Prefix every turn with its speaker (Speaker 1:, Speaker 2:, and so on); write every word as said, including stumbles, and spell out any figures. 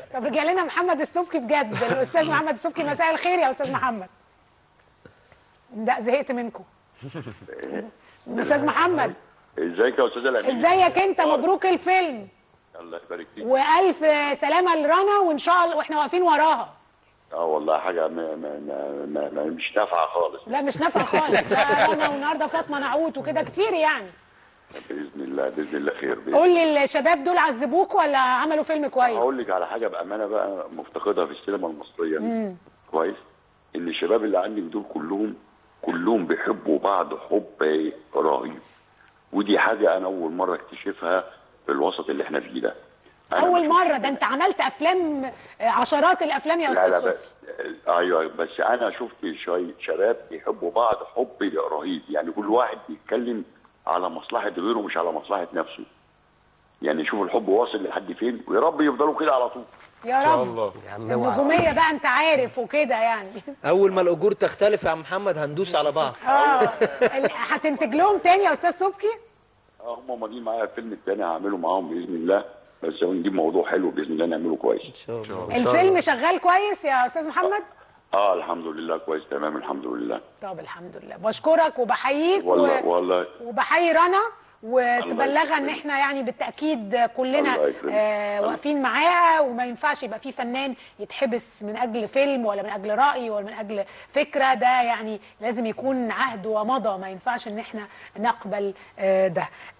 Speaker 1: طب رجع لنا محمد السبكي بجد، الاستاذ محمد السبكي. مساء الخير يا استاذ محمد. لا زهقت منكم. استاذ محمد
Speaker 2: ازيك يا استاذ الامين؟
Speaker 1: ازيك انت؟ مبروك الفيلم.
Speaker 2: الله يبارك فيك.
Speaker 1: والف سلامه لرنا، وان شاء الله واحنا واقفين وراها.
Speaker 2: اه والله حاجه ما ما ما ما مش نافعه خالص.
Speaker 1: لا مش نافعه خالص، ده رنا والنهارده فاطمه نعوت وكده كتير يعني.
Speaker 2: باذن الله باذن الله خير. بإذن
Speaker 1: قول لي الشباب دول عذبوك ولا عملوا فيلم كويس؟
Speaker 2: هقول لك على حاجه بامانه بقى مفتقدها في السينما المصريه.
Speaker 1: امم
Speaker 2: كويس ان الشباب اللي عندك دول كلهم كلهم بيحبوا بعض حب رهيب، ودي حاجه انا اول مره اكتشفها في الوسط اللي احنا فيه ده.
Speaker 1: اول مره؟ ده انت عملت افلام، عشرات الافلام يا استاذ سبكي.
Speaker 2: ايوه بس انا شفت شويه شباب بيحبوا بعض حب رهيب، يعني كل واحد بيتكلم على مصلحه غيره مش على مصلحه نفسه. يعني شوف الحب واصل لحد فين، ويا رب يفضلوا كده على طول
Speaker 1: يا رب. ان شاء الله. النجوميه بقى انت عارف وكده يعني.
Speaker 3: اول ما الاجور تختلف يا عم محمد هندوس على بعض.
Speaker 1: اه هتنتج لهم تاني يا استاذ سبكي؟
Speaker 2: اه هم ماضيين معايا الفيلم الثاني هعمله معاهم باذن الله، بس هنجيب موضوع حلو باذن الله نعمله كويس ان
Speaker 3: شاء الله.
Speaker 1: الفيلم شغال كويس يا استاذ محمد؟
Speaker 2: اه الحمد لله كويس تمام الحمد لله.
Speaker 1: طب الحمد لله، بشكرك وبحييك
Speaker 2: والله و... والله
Speaker 1: وبحيي رنا، وتبلغها ان احنا يعني بالتاكيد كلنا آه واقفين معاها، وما ينفعش يبقى في فنان يتحبس من اجل فيلم ولا من اجل راي ولا من اجل فكره. ده يعني لازم يكون عهد ومضى، ما ينفعش ان احنا نقبل آه ده.